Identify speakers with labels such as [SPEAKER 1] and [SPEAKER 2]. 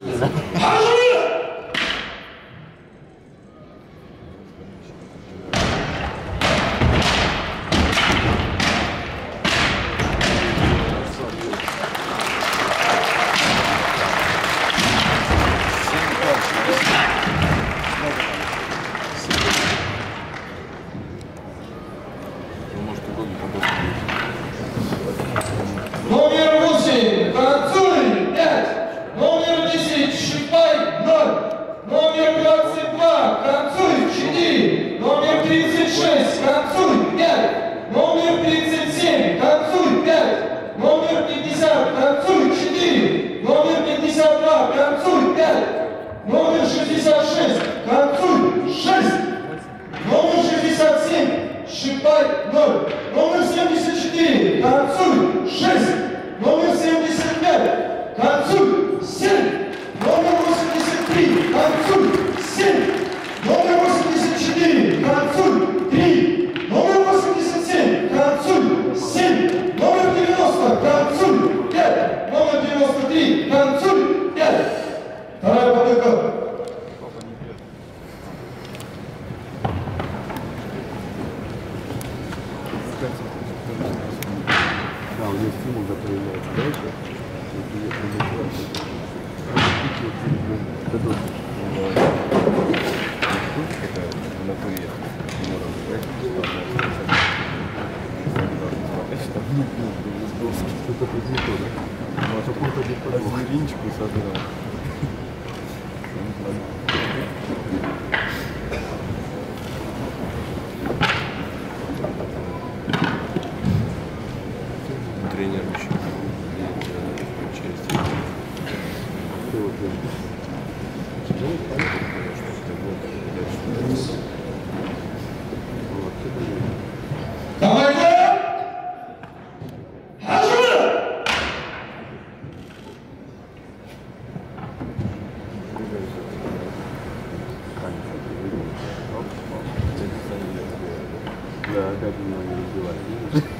[SPEAKER 1] Номер 8, танцуй, 5. Номер 10, Шипай, 0. Номер 22, танцуй, 4. Номер 36, танцуй, 5. Номер 37, танцуй, 5. Номер 50, танцуй, 4. Номер 52, танцуй, 5. Номер 66, танцуй, 6. Номер 67, Шипай, 0. Номер 74, танцуй, 6. Номер 75, танцуй, 7. Номер 83, танцуй, 7. Номер 84, танцуй, 3. Номер 87, танцуй, 7. Номер 90, танцуй, 5. Номер 93, танцуй, 5. Вторая попытка.
[SPEAKER 2] Да, у него стимул появляется дальше. Что-то произошло, да? Ну, а какой-то зверинчику собирал.
[SPEAKER 3] Тренер еще часть.
[SPEAKER 1] Давайте!
[SPEAKER 2] Да, опять меня не разбивает.